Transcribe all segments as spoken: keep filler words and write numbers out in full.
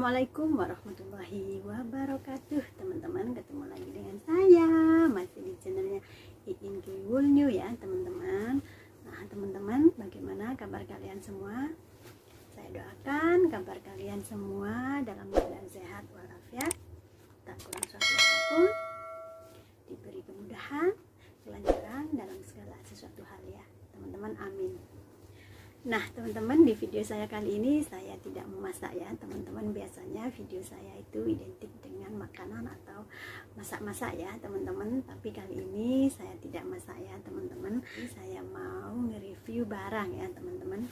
Assalamualaikum warahmatullahi wabarakatuh. Teman-teman, ketemu lagi dengan saya masih di channelnya Iin Kriwul New ya teman-teman. Nah teman-teman, bagaimana kabar kalian semua? Saya doakan kabar kalian semua dalam keadaan sehat walafiat, tak kurang suatu apapun, diberi kemudahan, kelancaran dalam segala sesuatu hal ya teman-teman, amin. Nah teman-teman, di video saya kali ini saya tidak memasak ya teman-teman. Biasanya video saya itu identik dengan makanan atau masak-masak ya teman-teman, tapi kali ini saya tidak masak ya teman-teman. Saya mau nge-review barang ya teman-teman.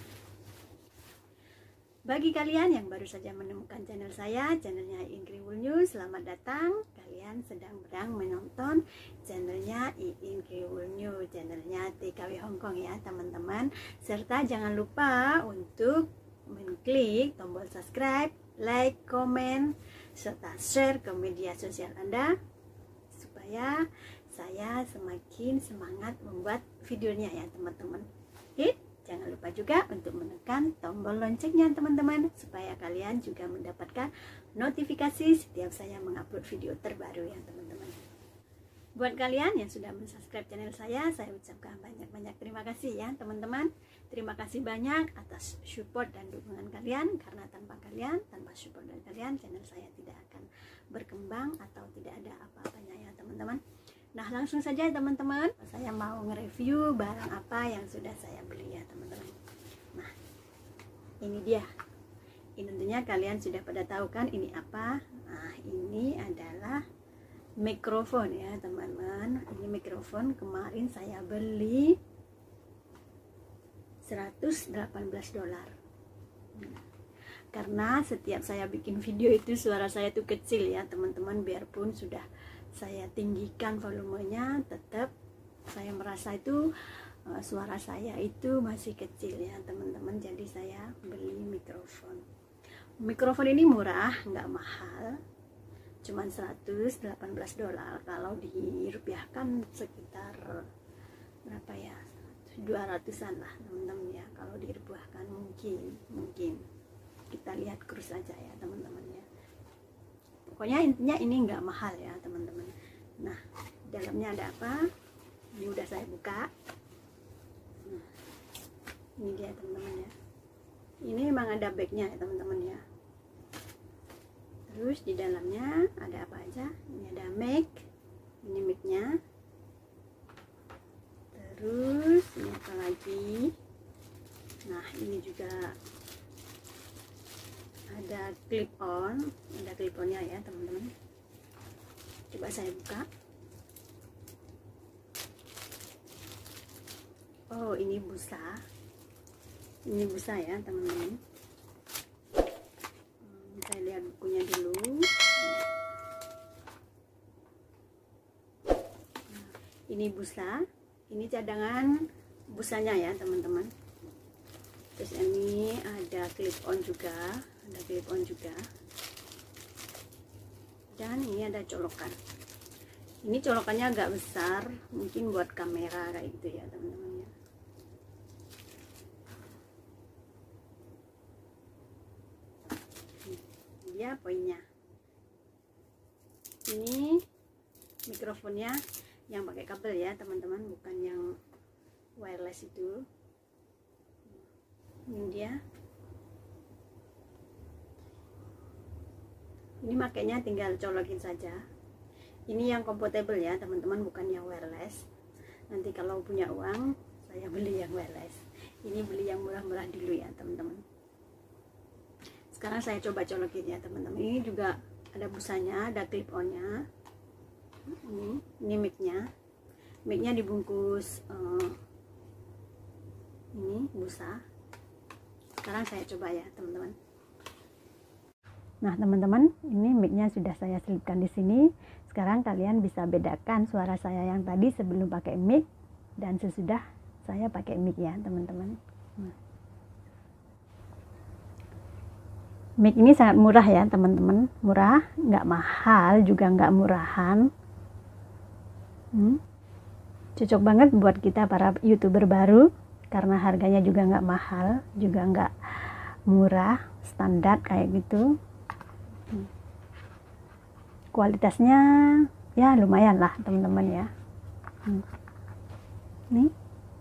Bagi kalian yang baru saja menemukan channel saya, channelnya Iin Kriwul New, selamat datang. Kalian sedang-sedang menonton channelnya Iin Kriwul New, channelnya T K W Hongkong ya teman-teman. Serta jangan lupa untuk mengklik tombol subscribe, like, komen, serta share ke media sosial Anda supaya saya semakin semangat membuat videonya ya teman-teman. Hit Jangan lupa juga untuk menekan tombol loncengnya teman-teman, supaya kalian juga mendapatkan notifikasi setiap saya mengupload video terbaru ya teman-teman. Buat kalian yang sudah mensubscribe channel saya, saya ucapkan banyak-banyak terima kasih ya teman-teman. Terima kasih banyak atas support dan dukungan kalian, karena tanpa kalian, tanpa support dari kalian, channel saya tidak akan berkembang atau tidak ada apa-apanya ya teman-teman. Nah langsung saja teman-teman, saya mau nge-review barang apa yang sudah saya beli ya teman-teman. Nah ini dia, ini tentunya kalian sudah pada tahu kan ini apa. Nah ini adalah mikrofon ya teman-teman. Ini mikrofon kemarin saya beli seratus delapan belas dolar. Karena setiap saya bikin video itu suara saya tuh kecil ya teman-teman, biarpun sudah saya tinggikan volumenya, tetap saya merasa itu uh, suara saya itu masih kecil ya teman-teman. Jadi saya beli mikrofon. Mikrofon ini murah, nggak mahal, cuman seratus delapan belas dolar. Kalau dirupiahkan sekitar berapa ya, dua ratusan lah teman-teman ya. Kalau dirupiahkan mungkin mungkin kita lihat kurs aja ya teman-teman ya. Pokoknya intinya ini nggak mahal ya teman-teman. Nah dalamnya ada apa? Ini udah saya buka. Nah, ini dia teman-teman ya. Ini memang ada bagnya ya teman-teman ya. Terus di dalamnya ada apa aja? Ini ada mic. Ini micnya. Terus ini apa lagi? Nah ini juga ada clip on, ada clip onnya ya teman-teman. Coba saya buka. Oh ini busa, ini busa ya teman-teman. Hmm, saya lihat bukunya dulu. Nah, ini busa, ini cadangan busanya ya teman-teman. Terus ini ada clip on juga, ada clip on juga. Dan ini ada colokan. Ini colokannya agak besar, mungkin buat kamera kayak gitu ya teman-teman ya. Ini dia poinnya. Ini mikrofonnya yang pakai kabel ya teman-teman, bukan yang wireless itu. Ini dia. Ini makanya tinggal colokin saja. Ini yang compatible ya teman-teman, bukan yang wireless. Nanti kalau punya uang saya beli yang wireless. Ini beli yang murah-murah dulu ya teman-teman. Sekarang saya coba colokin ya teman-teman. Ini juga ada busanya, ada clip onnya. Ini, ini micnya. Micnya dibungkus uh, ini busa. Sekarang saya coba ya teman-teman. Nah teman-teman, ini micnya sudah saya selipkan di sini. Sekarang kalian bisa bedakan suara saya yang tadi sebelum pakai mic dan sesudah saya pakai mic ya teman-teman. Nah. Mic ini sangat murah ya teman-teman, murah, nggak mahal juga nggak murahan. Hmm. Cocok banget buat kita para YouTuber baru, karena harganya juga nggak mahal, juga nggak murah, standar kayak gitu. Kualitasnya ya lumayan lah teman-teman ya. hmm. Nih.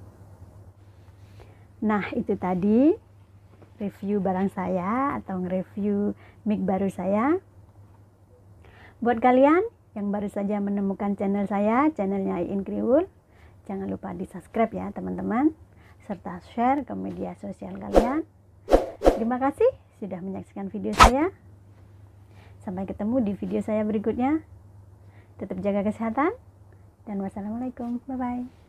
Nah itu tadi review barang saya atau nge-review mic baru saya. Buat kalian yang baru saja menemukan channel saya, channelnya Iin Kriwul, jangan lupa di subscribe ya teman-teman, serta share ke media sosial kalian. Terima kasih sudah menyaksikan video saya. Sampai ketemu di video saya berikutnya. Tetap jaga kesehatan dan wassalamualaikum. Bye bye.